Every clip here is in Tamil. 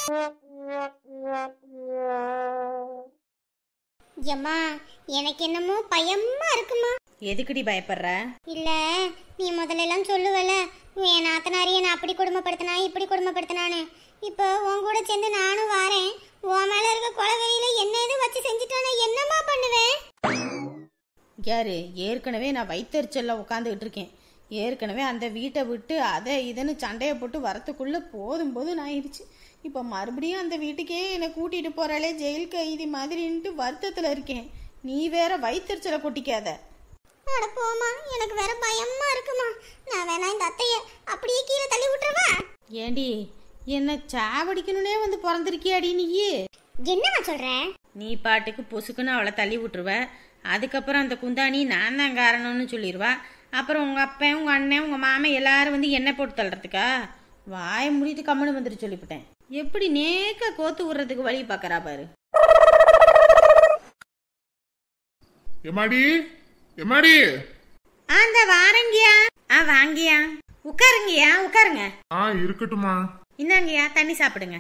ஏம்மா, எனக்கு என்னமோ பயமா இருக்குமா. எதுக்குடி பயப்படுற? இல்ல, நீ முதல்ல எல்லாம் சொல்லுவல, என் நாத்தனாரியை நான் அப்படி கொடுமைப்படுத்தினா இப்படி கொடுமைப்படுத்தினான்னு. இப்போ உன் கூட சேர்ந்து நானும் வாரேன். உன் மேல இருக்க கொலவெறியில என்ன எதுவும் வச்சு செஞ்சுட்டானா என்னம்மா பண்ணுவேன்? யாரு? ஏற்கனவே நான் வயிற்றுச்சல்ல உட்காந்துக்கிட்டு இருக்கேன். ஏற்கனவே அந்த வீட்டை விட்டு அதை இதுன்னு சண்டையை போட்டு வரத்துக்குள்ள போதும் போதும் ஆயிடுச்சு. இப்போ மறுபடியும் அந்த வீட்டுக்கே என்னை கூட்டிட்டு போறாளே ஜெயில் கைதி மாதிரின்ட்டு வருத்தத்தில் இருக்கேன். நீ வேற வயிற்றுச்சலை கொட்டிக்காத. அட போமா, எனக்கு வேற பயமா இருக்குமா. நான் வேணா இந்த அத்தைய அப்படியே கீழே தள்ளி விட்டுறவா? ஏண்டி, என்ன சாவடிக்கணும்னே வந்து பிறந்திருக்கியாடி நீயே? என்னம்மா சொல்ற? நீ பாட்டுக்கு பொசுக்குன்னு அவளை தள்ளி விட்டுருவ. அதுக்கப்புறம் அந்த குந்தாணி நான் தான் காரணம்னு சொல்லிடுவா. அப்புறம் உங்கள் அப்பன், உங்கள் அண்ணன், உங்கள் மாமன் எல்லாரும் வந்து எண்ணெய் போட்டு தள்ளுறதுக்கா? வாயை முடிட்டு கம்முன்னு வந்துட்டு சொல்லிவிட்டேன். எப்படி நேக்க கோத்து விடுறதுக்கு வழி பார்க்கறா பாரு. எம்மாடி எம்மாடி, அந்த வாரங்கியா. வாங்கியா, உட்காருங்கய்யா, உட்காருங்க. இருக்கட்டுமா. இந்தாங்கய்யா, தண்ணி சாப்பிடுங்க.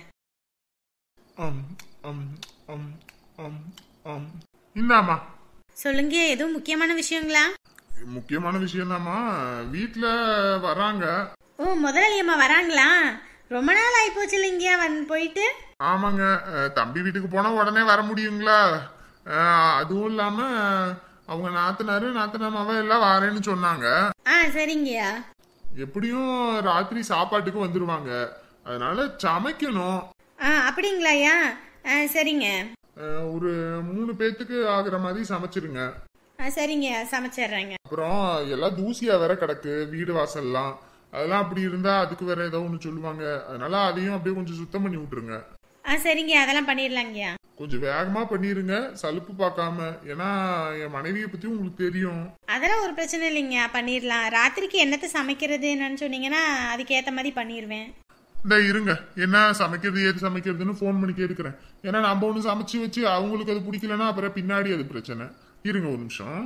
இந்தாமா. சொல்லுங்க, எதுவும் முக்கியமான விஷயங்களா? முக்கியமான விஷயம் தாமா. வீட்டுல வராங்க. ஓ, முதலாளியம்மா வராங்களா? ரொம்ப நாள் ஆகி போச்சு இல்லைங்கய்யா போயிட்டு. ஆமாங்க, தம்பி வீட்டுக்கு போனா உடனே வர முடியுங்களா? அதுவும் இல்லாம அவங்க நாத்தனாமாவ எல்லாம் வரேன்னு சொன்னாங்க. சரிங்கய்யா. எப்படியும் ராத்திரி சாப்பாட்டுக்கு வந்துருவாங்க, அதனால சமைக்கணும். அப்படிங்களாயா? சரிங்க. ஒரு 3 பேத்துக்கு ஆகுற மாதிரி சமைச்சிருங்க. சரிங்க, சமைச்சிடுறேங்க. அப்புறம் எல்லாம் தூசியா வேற கிடக்கு வீடு வாசல்லாம். அதெல்லாம் அப்படி இருந்தா அதுக்கு வேற ஏதோ ஒண்ணு சொல்லுவாங்க. அதனால அதையும் அப்படியே கொஞ்சம் சுத்தம் பண்ணி விட்டுருங்க. சரிங்க, அதெல்லாம் பண்ணிடலாங்கய்யா. கொஞ்சம் வேகமா பண்ணிருங்க, சலுப்பு பார்க்காம. ஏன்னா என் மனைவியை பத்தி உங்களுக்கு தெரியும். அதெல்லாம் ஒரு பிரச்சனை இல்லைங்க, பண்ணிடலாம். ராத்திரிக்கு என்னத்தை சமைக்கிறது என்னன்னு சொன்னீங்கன்னா அதுக்கேற்ற மாதிரி பண்ணிடுவேன். இந்த இருங்க, என்ன சமைக்கிறது ஏது சமைக்கிறதுன்னு போன் பண்ணி கேட்கிறேன். ஏன்னா நம்ம ஒண்ணு சமைச்சு வச்சு அவங்களுக்கு அது பிடிக்கலன்னா அப்புறம் பின்னாடி அது பிரச்சனை. இருங்க ஒரு நிமிஷம்.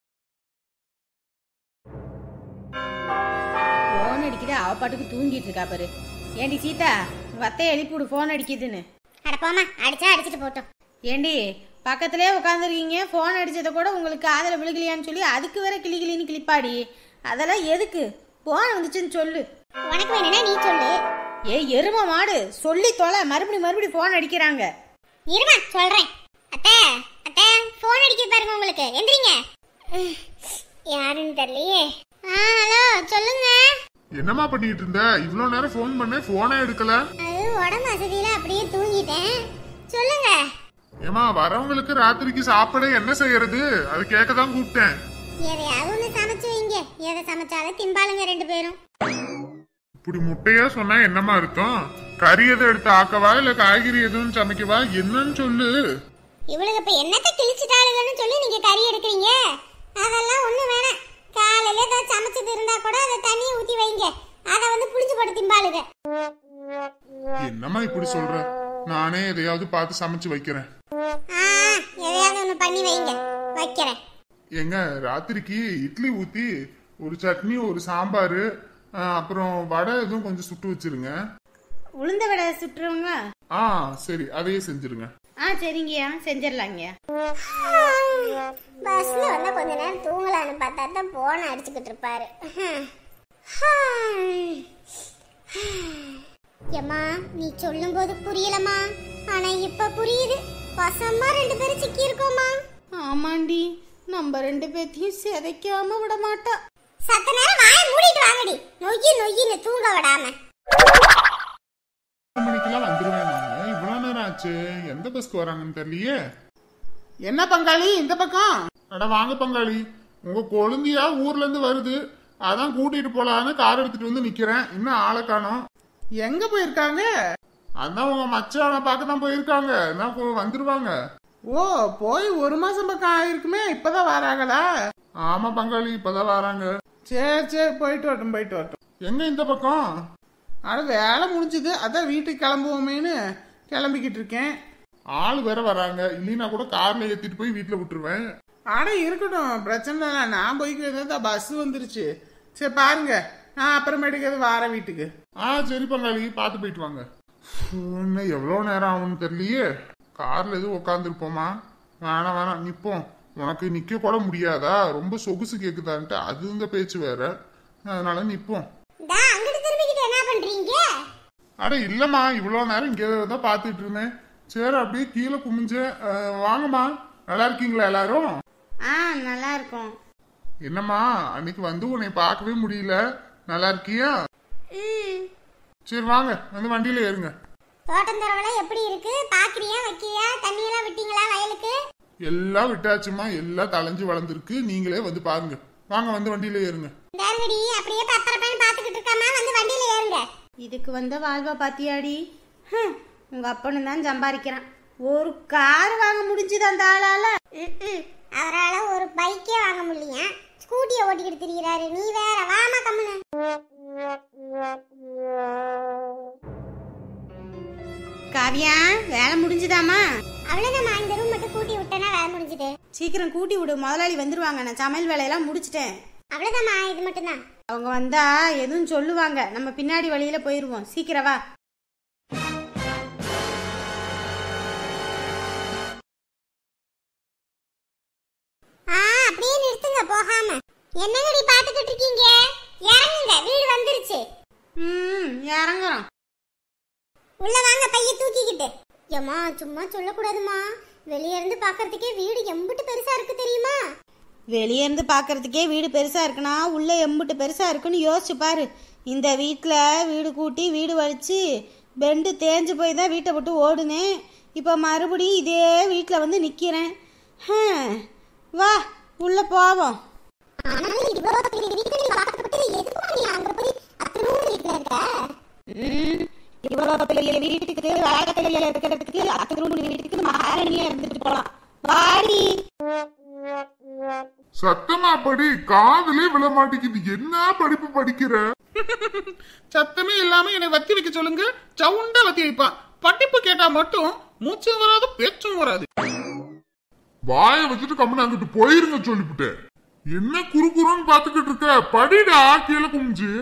போன் அடிக்கிற அவ பாட்டுக்கு தூங்கிட்டு இருக்கா பாரு. ஏண்டி சீதா, உங்க அத்தையை எழுப்பிவிடு, போன் அடிக்குதுன்னு. அட போமா, அடிச்சா அடிச்சுட்டு போட்டோம். ஏண்டி, பக்கத்திலே உட்காந்துருக்கீங்க, போன் அடிச்சதை கூட உங்களுக்கு காதல விழுகலையான்னு சொல்லி அதுக்கு வேற கிளின்னு கிளிப்பாடி. அதெல்லாம் எதுக்கு? போன் வந்துச்சுன்னு சொல்லு. உனக்கு வேணும்னா நீ சொல்லு. எரும மாடு, சொல்லி தொலை. மறுபடியும் போன் அடிக்கிறாங்க. இருமா சொல்றேன். அத்தை அத்தை, போன் அடிக்க பாருங்க உங்களுக்கு. எந்திரிங்க. யாருன்னு தெரியலையே. ஹலோ, சொல்லுங்க. என்னமா பண்ணிட்டு இருந்த? இவ்வளவு நேரம் போன் பண்ண, போனே எடுக்கல. அது உடம்பு வசதியில அப்படியே தூங்கிட்டேன். சொல்லுங்க. ஏமா, வரவங்களுக்கு ராத்திரிக்கு சாப்பிட என்ன செய்யறது? அது கேட்கதான் கூப்பிட்டேன். எதையாவது ஒண்ணு சமைச்சு வைங்க. எதை சமைச்சாலும் திம்பாளுங்க 2 பேரும். இப்படி முட்டையா சொன்னா என்னமா அர்த்தம்? கறி எதை எடுத்து ஆக்கவா இல்ல காய்கறி எதுவும் சமைக்கவா? என்னன்னு சொல்லு. இவளுக்கு இப்ப என்னத்தை கிழிச்சிட்டாளுங்கன்னு சொல்லி நீங்க கறி எடுக்கிறீங்க? அதெல்லாம் ஒண்ணு வேணாம். காலையில ஏதாவது சமைச்சது இருந்தா கூட அதை தண்ணியை ஊத்தி வைங்க. அதை வந்து புளிஞ்சு போட்டு திம்பாளுங்க. என்னம்மா இப்படி சொல்ற? நானே எதையாவது பார்த்து சமைச்சு வைக்கிறேன். எதையாவது ஒண்ணு பண்ணி வைங்க, வைக்கிறேன். எங்க ராத்திரிக்கு இட்லி ஊத்தி ஒரு சட்னி, ஒரு சாம்பாரு, அப்புறம் வடை எதுவும் கொஞ்சம் சுட்டு வச்சிருங்க. உளுந்த வடை சுட்டுருவங்களா? சரி, அதையே செஞ்சிருங்க. சரிங்கய்யா, செஞ்சிடலாங்கய்யா. பஸ்ல வந்தா கொஞ்ச நேரம் தூங்கலான்னு பார்த்தா தான் போன அடிச்சுக்கிட்டு இருப்பாரு. ஏம்மா, நீ சொல்லும் போது புரியலமா, ஆனா இப்ப புரியுது. பசமா 2 பேரும் சிக்கி இருக்கோமா. ஆமாண்டி, நம்ம 2 பேத்தையும் சிதைக்காம விட மாட்டா. சத்த நேரம் வாயை மூடிட்டு வாங்கடி, நொய்யின்னு தூங்க விடாம. மணிக்கெல்லாம் வந்துருவேன் நாங்க. இவ்வளவு நேரம் ஆச்சு, எந்த பஸ்க்கு வராங்கன்னு தெரியலையே. என்ன பங்காளி இந்த பக்கம்? அட வாங்க பங்காளி, உங்க கொழுந்தியா ஊர்ல இருந்து வருது, அதான் கூட்டிட்டு போலான்னு கார் எடுத்துட்டு வந்து நிக்கிறேன். இன்னும் ஆளை காணோம். எங்க போயிருக்காங்க? அதான் உங்க மச்சான பார்க்க தான் போயிருக்காங்க. வந்துருவாங்க. ஓ, போய் 1 மாசம் பக்கம் ஆயிருக்குமே, இப்பதான் வராங்களா? ஆமா பங்காளி, இப்பதான் வராங்க. சரி, போயிட்டு வரட்டும். எங்க இந்த பக்கம்? அது வேலை முடிஞ்சது, அதான் வீட்டுக்கு கிளம்புவோமேன்னு கிளம்பிக்கிட்டு இருக்கேன். ஆள் வேற வராங்க, இல்லைன்னா கூட கார்ல ஏத்திட்டு போய் வீட்டுல விட்டுருவேன். இருக்கட்டும், பிரச்சனை இல்லை. நான் போய்க்கு பஸ் வந்துருச்சு. சரி பாருங்க, நான் அப்புறமேட்டுக்கு வாரேன் வீட்டுக்கு. சரி பங்காளி, பார்த்து போயிட்டு வாங்க. இன்னும் எவ்வளவு நேரம் ஆகும்னு தெரியலையே. கார்ல எதுவும் உட்காந்துருப்போமா? வேணாம் வேணாம் நிப்போம். உனக்கு நிக்க கூட முடியாதா? ரொம்ப சொகுசு கேக்குதான்ட்டு அது இந்த பேச்சு வேற. அதனால நிப்போம். என்ன பண்றீங்க? அட இல்லம்மா, இவ்வளவு நேரம் இங்கே தான் பாத்துட்டு இருந்தேன். சரி அப்படியே கீழே குமிஞ்சேன். வாங்கம்மா. நல்லா இருக்கீங்களா எல்லாரும்? நல்லா இருக்கும். என்னம்மா அன்னைக்கு வந்து உன்னை பார்க்கவே முடியல. நல்லா இருக்கியா? சரி வாங்க வந்து வண்டியில ஏறுங்க. தோட்டம் தரவெல்லாம் எப்படி இருக்கு? பாக்குறியா வைக்கியா? தண்ணி எல்லாம் விட்டீங்களா வயலுக்கு? எல்லாம் விட்டாச்சுமா, எல்லாம் தளைஞ்சு வளர்ந்துருக்கு. நீங்களே வந்து பாருங்க. வாங்க வந்து வண்டியில ஏறுங்க. அப்படியே பப்பரப்பேன்னு பாத்துக்கிட்டு இருக்காம வந்து வண்டியில ஏறுங்க. இதுக்கு வந்த வாழ்வா பாத்தியாடி. உங்க அப்பனு தான் சம்பாதிக்கிறான். ஒரு கார் வாங்க முடிஞ்சது அந்த ஆளால. அவரால ஒரு பைக்கே வாங்க முடியலையா? ஸ்கூட்டியை ஓட்டிக்கிட்டு திரிகிறாரு. நீ வேற வாமா கம்முன்னு. காவியா வேலை முடிஞ்சுதாமா? அவ்வளவுதான், இந்த ரூம் மட்டும் கூட்டி விட்டேன்னா வேலை முடிஞ்சுது. சீக்கிரம் கூட்டி விடு, முதலாளி வந்துருவாங்க. நான் சமையல் வேலையெல்லாம் முடிச்சிட்டேன். அவ்வளவுதாம்மா, இது மட்டும்தான். அவங்க வந்தா எதுவும் சொல்லுவாங்க. நம்ம பின்னாடி வழியில போயிருவோம். சீக்கிரம் வா. அப்படியே நிறுத்துங்க போகாம. என்னங்கடி பாத்துக்கிட்டு இருக்கீங்க? இறங்குங்க, வீடு வந்துருச்சு. இறங்குறோம். உள்ள வாங்க, பைய தூக்கிக்கிட்டு. ஏமா சும்மா சொல்லக்கூடாதுமா. வெளியே இருந்து பாக்குறதுக்கே வீடு எம்பிட்டு பெருசா இருக்கு தெரியுமா? வெளியே இருந்து பாக்குறதுக்கே வீடு பெருசா இருக்குன்னா உள்ள எம்பிட்டு பெருசா இருக்குன்னு யோசிச்சு பாரு. இந்த வீட்டில் வீடு கூட்டி வீடு வலிச்சு பெண்டு தேஞ்சு போய் தான் வீட்டை விட்டு ஓடுனேன். இப்போ மறுபடியும் இதே வீட்டில் வந்து நிற்கிறேன். வா உள்ள போவோம். சத்தமா படி, காதலே விழ மாட்டேங்குது. என்ன படிப்பு படிக்கிற? சத்தமே இல்லாம என்னை வத்தி வைக்க சொல்லுங்க. சவுண்டா வத்தி வைப்பான். படிப்பு கேட்டா மட்டும் மூச்சும் வராது பேச்சும் வராது. வாய வச்சுட்டு கம்மன் அங்கிட்டு போயிருங்க சொல்லிவிட்டேன். என்ன குறுகுறுன்னு பாத்துக்கிட்டு இருக்க? படிடா கீழே குமிஞ்சு.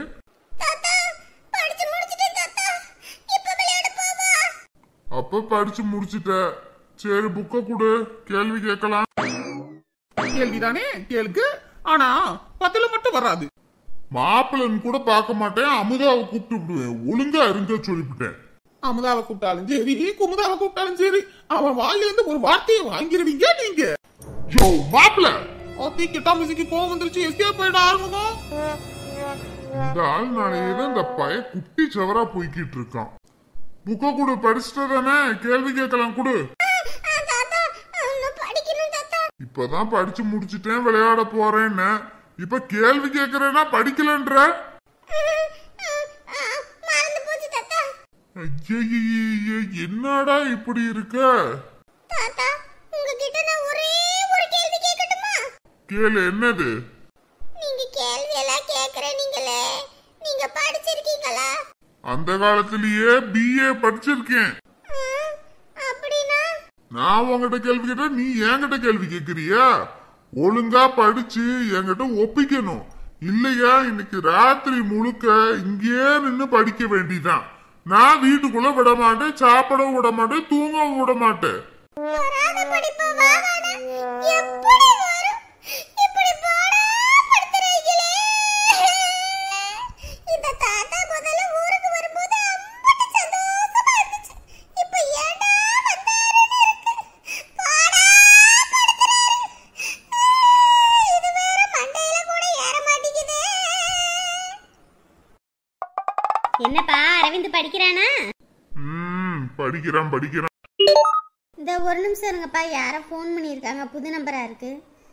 அப்ப படிச்சு முடிச்சுட்ட. சரி புக்க கொடு, கேள்வி கேட்கலாம். கேள்விதானே கேளுக்கு. ஆனா பதில மட்டும் வராது. மாப்பிள்ளன்னு கூட பார்க்க மாட்டேன். அமுதாவை கூப்பிட்டு விடுவேன். ஒழுங்கா இருங்க சொல்லிவிட்டேன். அமுதாவை கூப்பிட்டாலும் சரி, குமுதாவை கூப்பிட்டாலும் சரி, அவன் வாயிலிருந்து ஒரு வார்த்தையை வாங்கிருவீங்க நீங்க. யோ மாப்பிள்ள, ஓகே கிட்டா மியூசிக்கு கோவம் வந்துருச்சு. எஸ்கேப் போயிட ஆரம்பம். இந்த ஆள் நாளையதான் இந்த பைய குட்டி சவரா போய்கிட்டு இருக்கான். புக்க கொடு, படிச்சுட்டு தானே கேள்வி கேட்கலாம். கொடு. இப்பதான் படிச்சு முடிச்சுட்டேன், விளையாட போறேன்னு. இப்ப கேள்வி கேக்குறேன்னா படிக்கலன்ற. என்னடா இப்படி இருக்க? கேளு. என்னது? நீங்க கேள்வி எல்லாம் கேக்குறீங்களே, நீங்க படிச்சிருக்கீங்களா? அந்த காலத்திலேயே BA படிச்சிருக்கேன். அப்படினா நான் உங்ககிட்ட கேள்வி கேட்டா நீ என்கிட்ட கேள்வி கேக்குறியா? ஒழுங்கா படிச்சு என்கிட்ட ஒப்பிக்கணும். இல்லையா இன்னைக்கு ராத்திரி முழுக்க இங்கே நின்னு படிக்க வேண்டிதான். நான் வீட்டுக்குள்ள விட மாட்டேன், சாப்பிடவும் விட மாட்டேன், தூங்கவும் விட மாட்டேன். என்னப்பா அரவிந்த் படிக்கிறானா? படிக்கிறான். இந்த ஒரு நிமிஷம் இருங்கப்பா, யாரோ ஃபோன் பண்ணியிருக்காங்க, புது நம்பரா இருக்கு.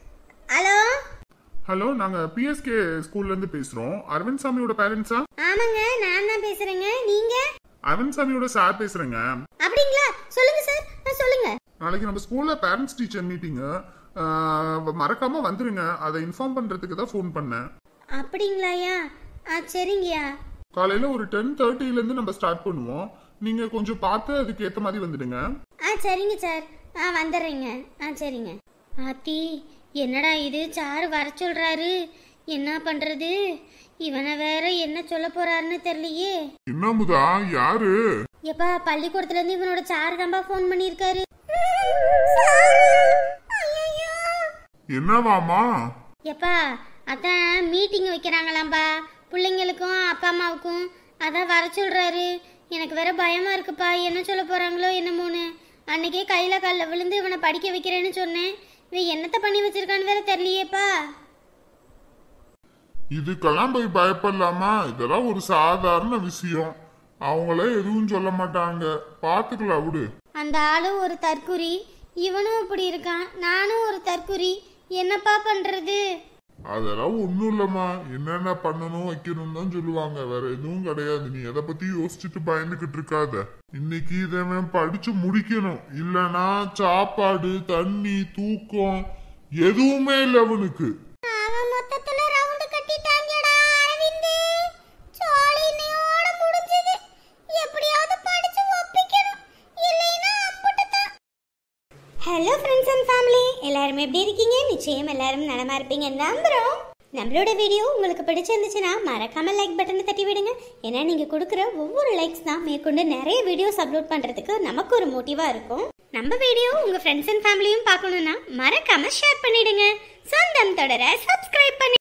ஹலோ, நாங்க PSK ஸ்கூல்ல இருந்து பேசுறோம். அரவிந்த் சாமியோட பேரண்ட்ஸா? ஆமாங்க, நான் தான் பேசுறேங்க. நீங்க? அரவிந்த் சாமியோட சார் பேசுறேங்க. அப்படிங்களா? சொல்லுங்க சார், சொல்லுங்க. நாளைக்கு நம்ம ஸ்கூல்ல பேரண்ட்ஸ் டீச்சர் மீட்டிங், மறக்காம வந்துருங்க. அதை இன்ஃபார்ம் பண்றதுக்கு தான் ஃபோன் பண்ணேன். அப்படிங்களாயா? சரிங்கயா. காலையில ஒரு 10:30 இருந்து நம்ம ஸ்டார்ட் பண்ணுவோம். நீங்க கொஞ்சம் பார்த்து அதுக்கு ஏத்த மாதிரி வந்துடுங்க. சரிங்க சார், வந்துடுறேங்க. சரிங்க. ஆத்தி, என்னடா இது, சாரு வர சொல்றாரு. என்ன பண்றது? இவனை வேற என்ன சொல்ல போறாருன்னு தெரியலையே. என்னமுதா? யாரு? எப்பா பள்ளிக்கூடத்துல இருந்து இவனோட சார் தான்பா ஃபோன் பண்ணியிருக்காரு. என்னவாமா? எப்பா அதான் மீட்டிங் வைக்கிறாங்களாம்பா பிள்ளைங்களுக்கும் அப்பா அம்மாவுக்கும், அதான் வர சொல்றாரு. எனக்கு வேற பயமா இருக்குப்பா, என்ன சொல்ல போறாங்களோ என்னமோன்னு. அன்னைக்கே கையில காலில் விழுந்து இவனை படிக்க வைக்கிறேன்னு சொன்னேன். இவன் என்னத்த பண்ணி வச்சிருக்கான்னு வேற தெரியலையேப்பா. இதுக்கெல்லாம் போய் பயப்படலாமா? இதெல்லாம் ஒரு சாதாரண விஷயம். அவங்களே எதுவும் சொல்ல மாட்டாங்க, பாத்துக்கலாம் விடு. அந்த ஆளும் ஒரு தற்குறி, இவனும் இப்படி இருக்கான், நானும் ஒரு தற்குறி. என்னப்பா பண்றது? அதெல்லாம் ஒண்ணும் இல்லம்மா. என்னென்ன பண்ணணும் வைக்கணும் தான் சொல்லுவாங்க, வேற எதுவும் கிடையாது. நீ எதை பத்தி யோசிச்சுட்டு பயந்துகிட்டு இருக்காத. இன்னைக்கு இதவன் படிச்சு முடிக்கணும், இல்லனா சாப்பாடு தண்ணி தூக்கம் எதுவுமே இல்லை அவனுக்கு. அவன் மொத்தத்துல ரவுண்ட் கட்டிட்டாங்கடா அரவிந்த். சோழினியோட முடிஞ்சது. எப்படியாவது படிச்சு ஒப்பிக்கணும், இல்லைனா அப்புட்டதான். ஹலோ ஃப்ரெண்ட்ஸ் அண்ட் ஃபேமிலி, எல்லாரும் எப்படி இருக்கீங்க? நிச்சயம் எல்லாரும் நலமா இருப்பீங்க நம்புறோம். நம்மளோட வீடியோ உங்களுக்கு பிடிச்சிருந்துச்சுன்னா மறக்காம லைக் பட்டனை தட்டி விடுங்க. ஏன்னா நீங்க கொடுக்குற ஒவ்வொரு லைக்ஸ் தான் மேற்கொண்டு நிறைய வீடியோஸ் அப்லோட் பண்றதுக்கு நமக்கு ஒரு மோட்டிவா இருக்கும். நம்ம வீடியோ உங்க ஃப்ரெண்ட்ஸ் அண்ட் ஃபேமிலியும் பார்க்கணும்னா மறக்காம ஷேர் பண்ணிடுங்க. சொந்தம் தொடர சப்ஸ்கிரைப் பண்ணி